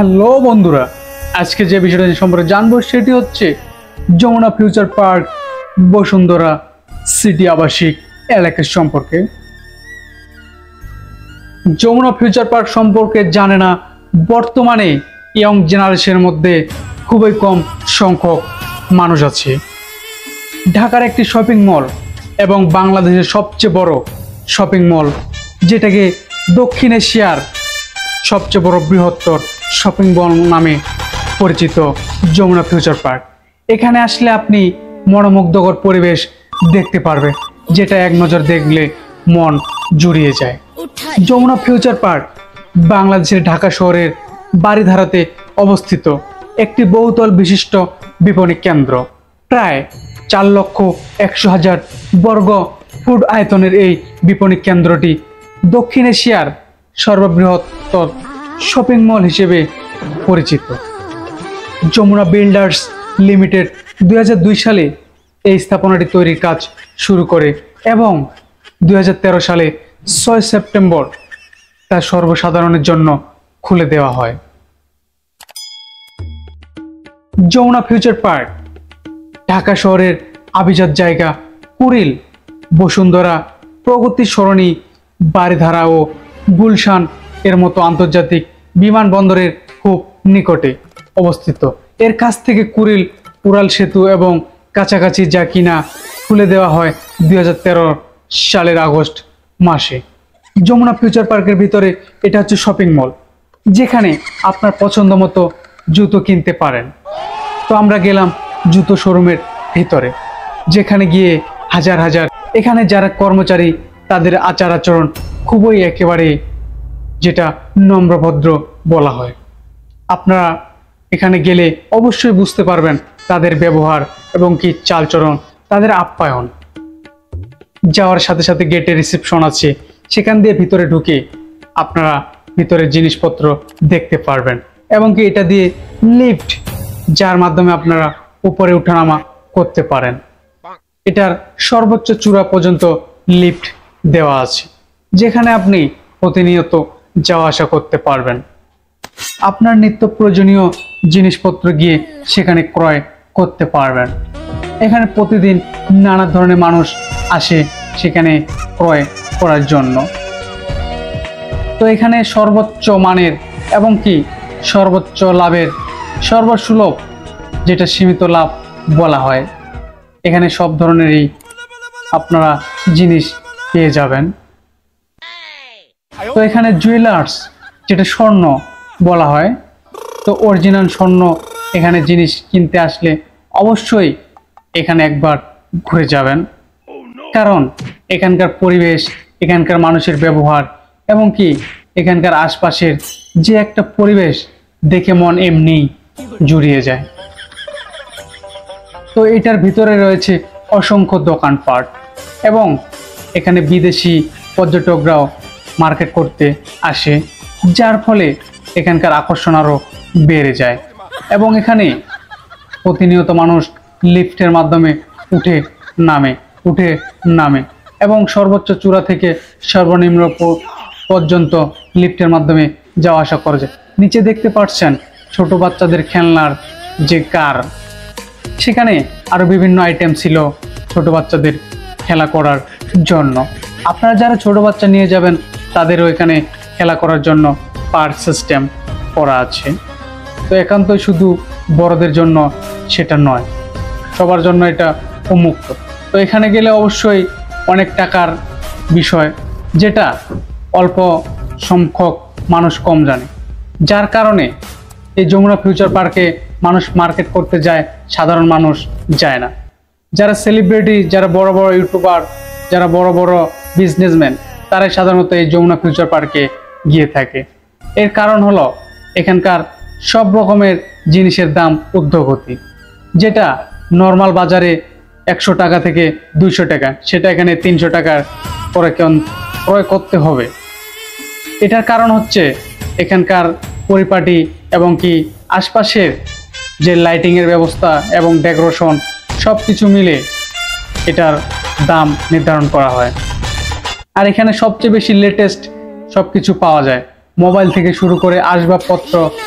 Hello বন্ধুরা, আজকে যে বিষয়টা সম্পর্কে জানবো সেটি হচ্ছে Jamuna future park Bashundhara city আবাসিক এলাকা সম্পর্কে। যমুনা ফিউচার পার্ক সম্পর্কে জানে না বর্তমানে ইয়ং জেনারেশনের মধ্যে খুবই কম সংখ্যক মানুষ আছে। ঢাকার একটি শপিং মল এবং বাংলাদেশের সবচেয়ে বড় শপিং মল, যেটাকে দক্ষিণ এশিয়ার সবচেয়ে বড় বৃহত্তর শপিং মল নামে পরিচিত যমুনা ফিউচার পার্ক। এখানে আসলে আপনি মনোমুগ্ধকর পরিবেশ দেখতে পারবে, যেটা এক নজর দেখলে মন জুড়িয়ে যায়। যমুনা ফিউচার পার্ক বাংলাদেশের ঢাকা শহরের বারিধারাতে অবস্থিত একটি বহুতল বিশিষ্ট বিপণী কেন্দ্র। প্রায় 4,100,000 বর্গ ফুট আয়তনের এই বিপণী কেন্দ্রটি দক্ষিণ এশিয়ার সর্ববৃহত্তর শপিং মল হিসেবে পরিচিত। যমুনা বিল্ডার্স লিমিটেড 2002 সালে এই স্থাপনাটি তৈরির কাজ শুরু করে এবং 2013 সালে 6 সেপ্টেম্বর তা সর্বসাধারণের জন্য খুলে দেওয়া হয়। যমুনা ফিউচার পার্ক ঢাকা শহরের আভিজাত জায়গা কুড়িল, বসুন্ধরা, প্রগতি সরণি, বারিধারা ও গুলশান এর মতো আন্তর্জাতিক বিমানবন্দরের খুব নিকটে অবস্থিত। এর কাছ থেকে কুড়িল উড়াল সেতু এবং কাছাকাছি, যা কিনা খুলে দেওয়া হয় 2013 সালের আগস্ট মাসে। যমুনা ফিউচার পার্কের ভিতরে এটা হচ্ছে শপিং মল, যেখানে আপনার পছন্দ মতো জুতো কিনতে পারেন। তো আমরা গেলাম জুতো শোরুমের ভিতরে, যেখানে গিয়ে হাজার হাজার এখানে যারা কর্মচারী তাদের আচার আচরণ খুবই একেবারে যেটা নম্রভদ্র বলা হয়। আপনারা এখানে গেলে অবশ্যই বুঝতে পারবেন তাদের ব্যবহার এবং কি চালচরণ, তাদের আপ্যায়ন। যাওয়ার সাথে সাথে গেটে রিসেপশন আছে, সেখান দিয়ে ভিতরে ঢুকে আপনারা ভিতরের জিনিসপত্র দেখতে পারবেন এবং কি এটা দিয়ে লিফট, যার মাধ্যমে আপনারা উপরে ওঠানামা করতে পারেন। এটার সর্বোচ্চ চূড়া পর্যন্ত লিফট দেওয়া আছে, যেখানে আপনি প্রতিনিয়ত যাওয়া আসা করতে পারবেন। আপনার নিত্য প্রয়োজনীয় জিনিসপত্র গিয়ে সেখানে ক্রয় করতে পারবেন। এখানে প্রতিদিন নানা ধরনের মানুষ আসে সেখানে ক্রয় করার জন্য। তো এখানে সর্বোচ্চ মানের এবং কি সর্বোচ্চ লাভের, সর্বসুলভ যেটা সীমিত লাভ বলা হয়, এখানে সব ধরনেরই আপনারা জিনিস পেয়ে যাবেন। তো এখানে জুয়েলার্স, যেটা স্বর্ণ বলা হয়, তো অরিজিনাল স্বর্ণ এখানে জিনিস কিনতে আসলে অবশ্যই এখানে একবার ঘুরে যাবেন, কারণ এখানকার পরিবেশ, এখানকার মানুষের ব্যবহার এবং কি এখানকার আশপাশের যে একটা পরিবেশ দেখে মন এমনি জুড়িয়ে যায়। তো এটার ভিতরে রয়েছে অসংখ্য দোকানপাট এবং এখানে বিদেশি পর্যটকরাও মার্কেট করতে আসে, যার ফলে এখানকার আকর্ষণ আরও বেড়ে যায়। এবং এখানে প্রতিনিয়ত মানুষ লিফটের মাধ্যমে উঠে নামে এবং সর্বোচ্চ চূড়া থেকে সর্বনিম্ন পর্যন্ত লিফটের মাধ্যমে যাওয়া আসা করে যায়। নিচে দেখতে পাচ্ছেন ছোট বাচ্চাদের খেলনার যে কার, সেখানে আরো বিভিন্ন আইটেম ছিল ছোট বাচ্চাদের খেলা করার জন্য। আপনারা যারা ছোট বাচ্চা নিয়ে যাবেন তাদেরও এখানে খেলা করার জন্য পার্ক সিস্টেম করা আছে। তো একান্তই শুধু বড়দের জন্য সেটা নয়, সবার জন্য এটা উন্মুক্ত। তো এখানে গেলে অবশ্যই অনেক টাকার বিষয়, যেটা অল্প সংখ্যক মানুষ কম জানে, যার কারণে এই যমুনা ফিউচার পার্কে মানুষ মার্কেট করতে যায়, সাধারণ মানুষ যায় না। যারা সেলিব্রিটি, যারা বড় বড় ইউটিউবার, যারা বড় বড় বিজনেসম্যান, তারাই সাধারণত এই যমুনা ফিউচার পার্কে গিয়ে থাকে। এর কারণ হলো এখানকার সব রকমের জিনিসের দাম ঊর্ধ্বগতি, যেটা নর্মাল বাজারে 100 টাকা থেকে 200 টাকা, সেটা এখানে 300 টাকার করে ক্রয় করতে হবে। এটার কারণ হচ্ছে এখানকার পরিপাটি এবং কি আশপাশের যে লাইটিংয়ের ব্যবস্থা এবং ডেকোরেশন সব কিছু মিলে এটার দাম নির্ধারণ করা হয়। আর এখানে সবচেয়ে বেশি লেটেস্ট সব কিছু পাওয়া যায়, মোবাইল থেকে শুরু করে আসবাবপত্র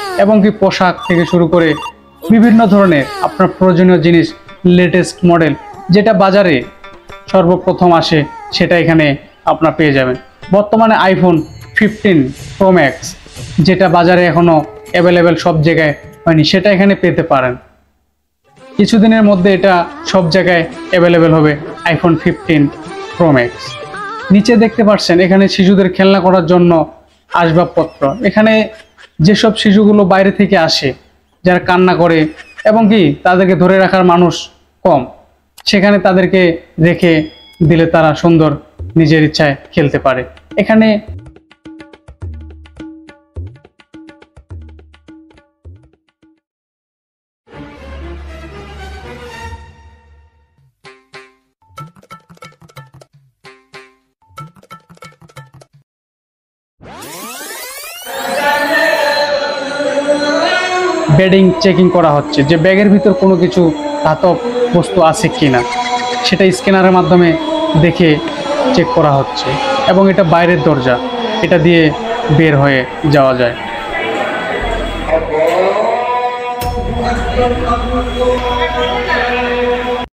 এবং কি পোশাক থেকে শুরু করে বিভিন্ন ধরনের আপনার প্রয়োজনীয় জিনিস, লেটেস্ট মডেল যেটা বাজারে সর্বপ্রথম আসে সেটা এখানে আপনার পেয়ে যাবেন। বর্তমানে আইফোন 15 প্রো ম্যাক্স যেটা বাজারে এখনও অ্যাভেলেবেল সব জায়গায় হয়নি, সেটা এখানে পেতে পারেন। কিছুদিনের মধ্যে এটা সব জায়গায় অ্যাভেলেবেল হবে আইফোন 15 প্রো ম্যাক্স। নিচে দেখতে পাচ্ছেন এখানে শিশুদের খেলনা করার জন্য আসবাবপত্র। এখানে যেসব শিশুগুলো বাইরে থেকে আসে, যারা কান্না করে এবং কি তাদেরকে ধরে রাখার মানুষ কম, সেখানে তাদেরকে রেখে দিলে তারা সুন্দর নিজের ইচ্ছায় খেলতে পারে। এখানে বেডিং চেকিং করা হচ্ছে, যে ব্যাগের ভিতর কোনো কিছু ধাতব বস্তু আছে কিনা সেটা স্ক্যানারের মাধ্যমে দেখে চেক করা হচ্ছে। এবং এটা বাইরের দরজা, এটা দিয়ে বের হয়ে যাওয়া যায়।